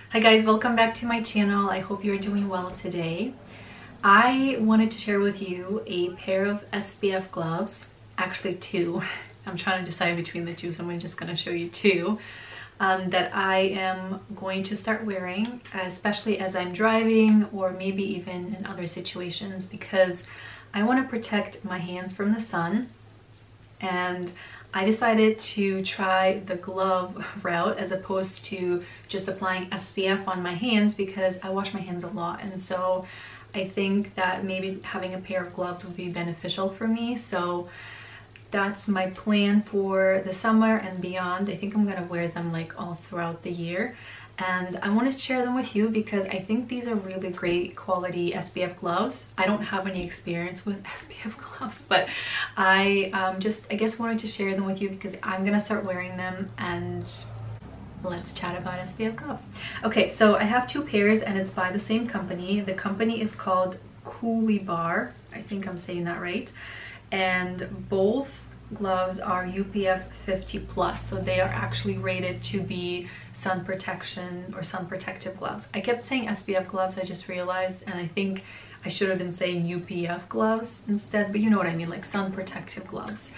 Hi guys, welcome back to my channel. I hope you're doing well today. I wanted to share with you a pair of SPF gloves, actually two. I'm trying to decide between the two, so I'm just going to show you two that I am going to start wearing, especially as I'm driving or maybe even in other situations, because I want to protect my hands from the sun. And I decided to try the glove route as opposed to just applying SPF on my hands, because I wash my hands a lot, and so I think that maybe having a pair of gloves would be beneficial for me. So that's my plan for the summer and beyond. I think I'm gonna wear them like all throughout the year, and I wanted to share them with you because I think these are really great quality SPF gloves. I don't have any experience with SPF gloves, but I guess wanted to share them with you because I'm gonna start wearing them, and let's chat about SPF gloves. Okay, so I have two pairs and it's by the same company. The company is called Coolibar. I think I'm saying that right. And both gloves are UPF 50 plus, so they are actually rated to be sun protection or sun protective gloves. I kept saying SPF gloves, I just realized, and I think I should have been saying UPF gloves instead, but you know what I mean, like sun protective gloves.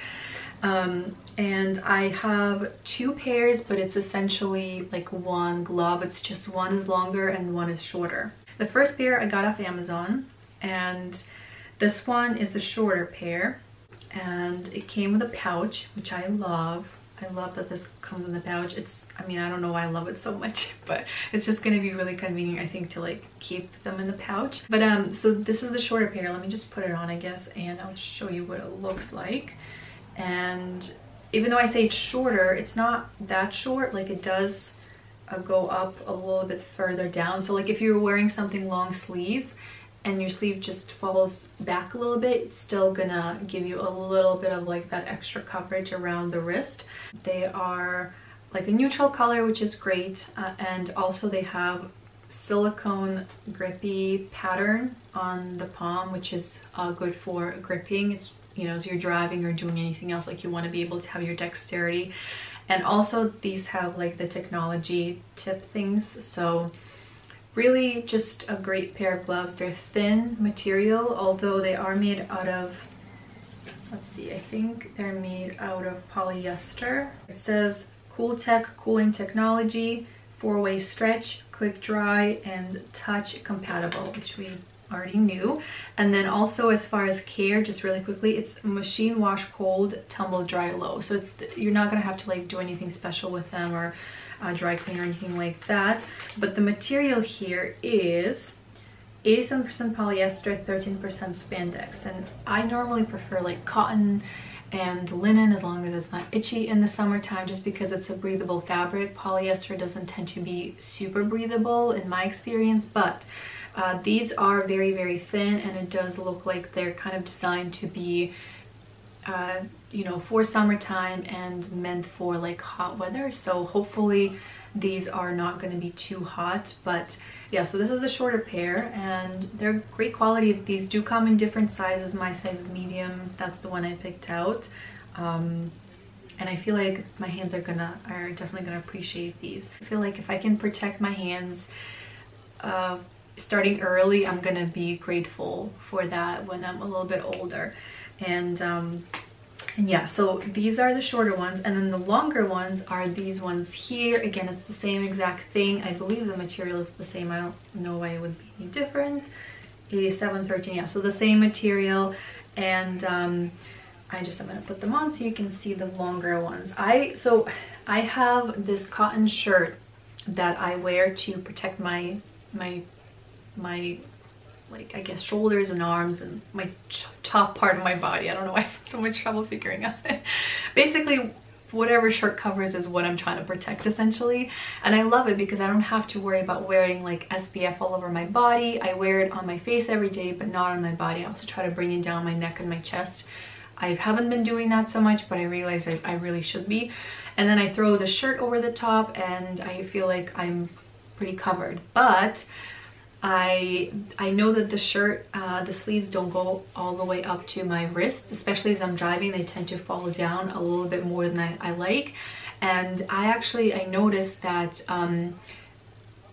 And I have two pairs, but it's essentially like one glove. It's just one is longer and one is shorter. The first pair I got off Amazon, and this one is the shorter pair, and it came with a pouch, which I love. I love that this comes in the pouch. I mean, I don't know why I love it so much, but it's just going to be really convenient, I think, to like keep them in the pouch. But so this is the shorter pair. Let me just put it on, I guess, and I'll show you what it looks like. And even though I say it's shorter, it's not that short. Like, it does go up a little bit further down. So like if you're wearing something long sleeve and your sleeve just falls back a little bit, it's still gonna give you a little bit of like that extra coverage around the wrist. They are like a neutral color, which is great, and also they have silicone grippy pattern on the palm, which is good for gripping. It's, you know, as you're driving or doing anything else, like you want to be able to have your dexterity. And also these have like the technology tip things, so really just a great pair of gloves. They're thin material, although they are made out of, let's see, I think they're made out of polyester. It says Cooltech cooling technology, 4-way stretch, quick dry, and touch compatible, which we already knew. And then also, as far as care, just really quickly, it's machine wash cold, tumble dry low. So it's, you're not gonna have to like do anything special with them or dry clean or anything like that. But the material here is 87% polyester, 13% spandex, and I normally prefer like cotton and linen as long as it's not itchy in the summertime, just because it's a breathable fabric. Polyester doesn't tend to be super breathable in my experience, but these are very, very thin, and it does look like they're kind of designed to be you know, for summertime and meant for like hot weather. So hopefully these are not going to be too hot. But yeah, so this is the shorter pair, and they're great quality. These do come in different sizes. My size is medium. That's the one I picked out. And I feel like my hands are definitely gonna appreciate these. I feel like if I can protect my hands starting early, I'm gonna be grateful for that when I'm a little bit older. And yeah, so these are the shorter ones, and then the longer ones are these ones here. Again, it's the same exact thing. I believe the material is the same. I don't know why it would be any different. 87, 13, yeah, so the same material. And I'm gonna put them on so you can see the longer ones. So I have this cotton shirt that I wear to protect my like, I guess, shoulders and arms and my top part of my body. I don't know why I had so much trouble figuring out it. Basically, whatever shirt covers is what I'm trying to protect, essentially. And I love it because I don't have to worry about wearing like SPF all over my body. I wear it on my face every day, but not on my body. I also try to bring it down my neck and my chest. I haven't been doing that so much, but I realize I really should be. And then I throw the shirt over the top, and I feel like I'm pretty covered. But I know that the shirt, the sleeves don't go all the way up to my wrists, especially as I'm driving. They tend to fall down a little bit more than I like. And I noticed that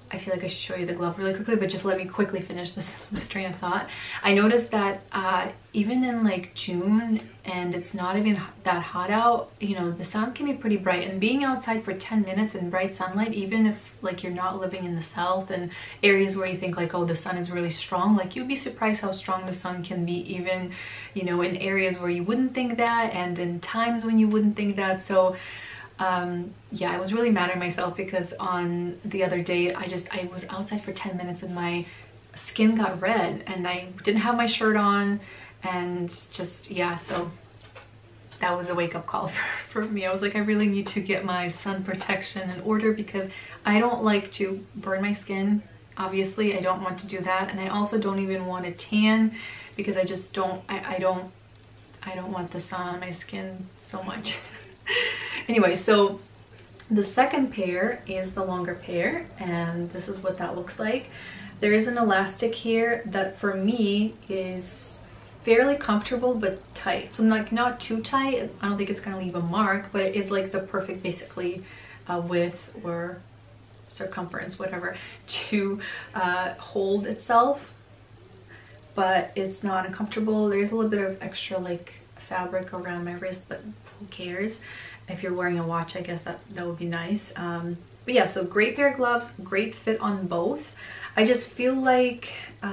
I feel like I should show you the glove really quickly, but just let me quickly finish this train of thought. I noticed that even in like June, and it's not even that hot out, you know, the sun can be pretty bright, and being outside for 10 minutes in bright sunlight, even if like you're not living in the south and areas where you think like, oh, the sun is really strong, like you'd be surprised how strong the sun can be, even, you know, in areas where you wouldn't think that, and in times when you wouldn't think that. So yeah, I was really mad at myself because on the other day I was outside for 10 minutes and my skin got red and I didn't have my shirt on, and just, yeah, so that was a wake-up call for me. I was like, I really need to get my sun protection in order because I don't like to burn my skin. Obviously, I don't want to do that, and I also don't even want to tan because I just don't, I don't want the sun on my skin so much. Anyway, so the second pair is the longer pair, and this is what that looks like. There is an elastic here that for me is fairly comfortable but tight. So like not too tight. I don't think it's gonna leave a mark, but it is like the perfect basically width or circumference, whatever, to hold itself. But it's not uncomfortable. There's a little bit of extra like fabric around my wrist, but who cares? If you're wearing a watch, I guess that would be nice. But yeah, so great pair of gloves, great fit on both. I just feel like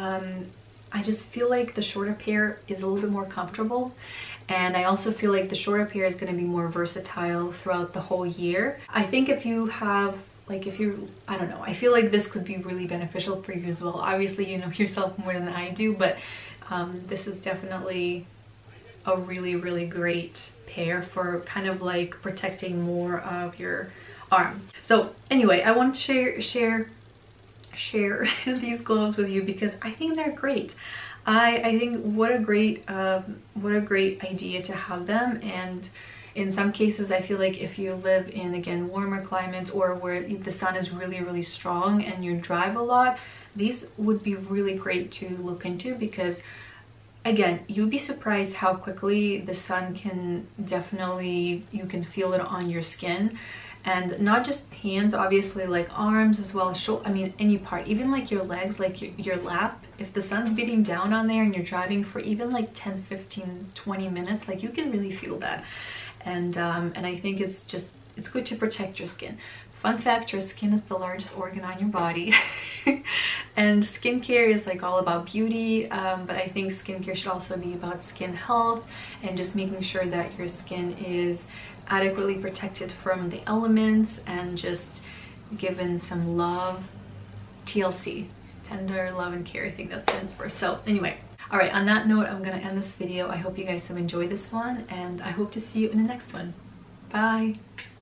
the shorter pair is a little bit more comfortable, and I also feel like the shorter pair is going to be more versatile throughout the whole year. I think if you have like, I don't know, I feel like this could be really beneficial for you as well. Obviously, you know yourself more than I do, but this is definitely a really great pair for kind of like protecting more of your arm. So anyway, I want to share these gloves with you because I think they're great. I think what a great idea to have them. And in some cases, I feel like if you live in, again, warmer climates or where the sun is really strong and you drive a lot, these would be really great to look into because, again, you'd be surprised how quickly the sun can definitely, you can feel it on your skin. And not just hands, obviously, like arms as well as shoulder, I mean any part, even like your legs, like your lap. If the sun's beating down on there and you're driving for even like 10, 15, 20 minutes, like you can really feel that. And I think it's good to protect your skin. Fun fact, your skin is the largest organ on your body. And skincare is like all about beauty, but I think skincare should also be about skin health and just making sure that your skin is adequately protected from the elements and just given some love. TLC, tender love and care, I think that stands for. So anyway, all right, on that note, I'm gonna end this video. I hope you guys have enjoyed this one, and I hope to see you in the next one. Bye.